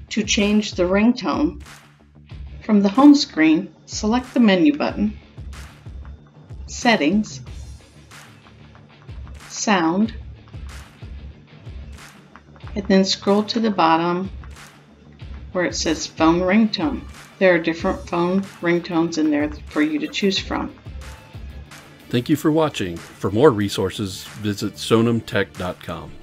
To change the ringtone, from the home screen, select the menu button, Settings, Sound, and then scroll to the bottom where it says Phone Ringtone. There are different phone ringtones in there for you to choose from. Thank you for watching. For more resources, visit sonimtech.com.